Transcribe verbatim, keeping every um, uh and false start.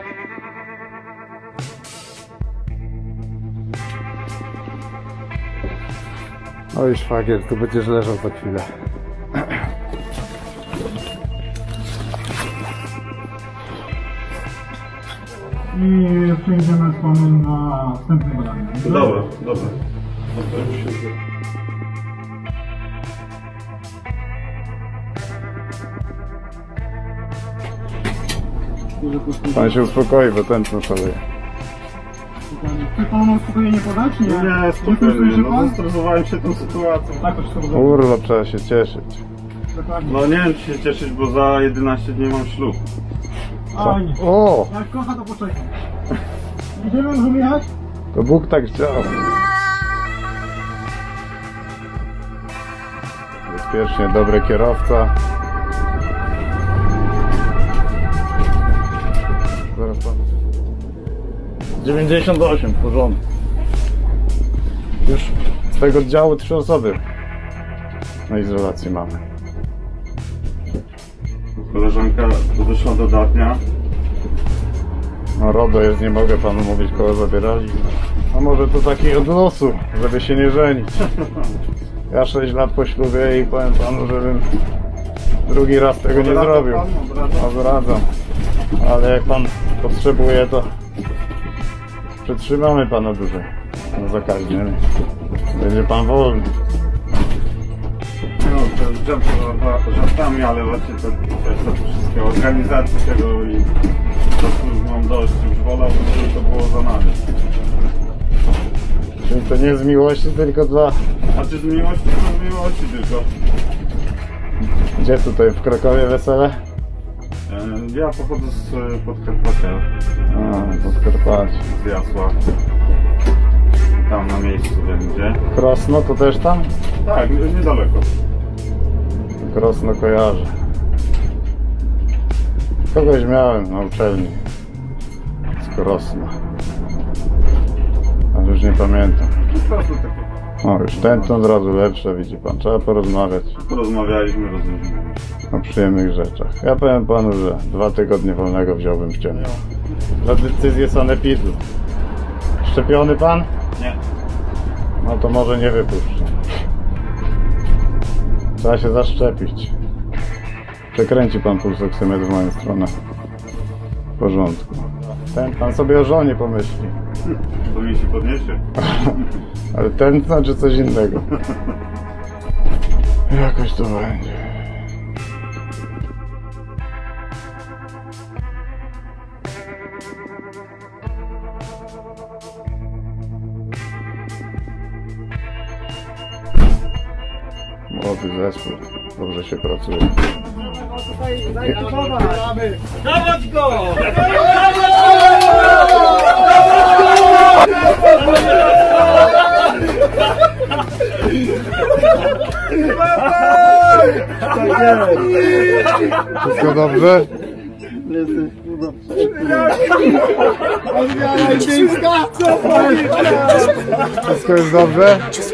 Oj, szwagier, tu będziesz leżał za chwilę. I przejdziemy z panem na następne badanie. Dobra, dobra. Pan się uspokoi, bo ten szaleje. Chce pan nam spokojnie podać? Nie, Nie, spokojnie, no zestresowałem się tą sytuacją. Tak, to wszystko Kurwa, trzeba się cieszyć. dokładnie. No nie wiem, czy się cieszyć, bo za jedenaście dni mam ślub. A, nie. O! Jak kocha, to poczekaj. Idziemy, możemy jechać? To Bóg tak chciał. Bezpiecznie, dobry kierowca. Zaraz pan. dziewięćdziesiąt osiem, w porządku. Już z tego oddziału trzy osoby na izolacji mamy. Koleżanka wyszła dodatnia. No RODO jest, nie mogę panu mówić, kogo zabierali. A może to taki od losu, żeby się nie żenić. Ja sześć lat po ślubie i powiem panu, żebym drugi raz tego nie zrobił. Odradzam. Ale jak pan potrzebuje, to przetrzymamy pana dłużej. No zakaźniemy. Będzie pan wolny. No, to jest żart żartami, ale właśnie to, to jest to wszystkie organizacje tego i po prostu już mam dość. Już wolałbym, żeby to było za nami. Czyli to nie z miłości, tylko dla... A czy z miłości, to z miłości tylko. Gdzie tutaj? W Krakowie wesele? E, Ja pochodzę z e, Podkarpacia, A, Podkarpacie. z Jasła. Tam na miejscu wiem gdzie. Krosno to też tam? Tak, niedaleko. Krosno kojarzę. Kogoś miałem na uczelni z Krosna. Ale już nie pamiętam. Po prostu takie. O, już tętno od razu lepsze, widzi pan. Trzeba porozmawiać Porozmawialiśmy, rozumiem. o przyjemnych rzeczach. Ja powiem panu, że dwa tygodnie wolnego wziąłbym w ciemno. Za decyzję sanepidu. Szczepiony pan? Nie. No to może nie wypuszczę. Trzeba się zaszczepić. Przekręci pan pulsoksymetr w moją stronę. W porządku. Ten pan sobie o żonie pomyśli. To mi się podniesie. Ale ten znaczy coś innego. Jakoś to będzie. Młody zespół. Dobrze się pracuje. Dawać go! Wszystko dobrze? Wszystko jest dobrze?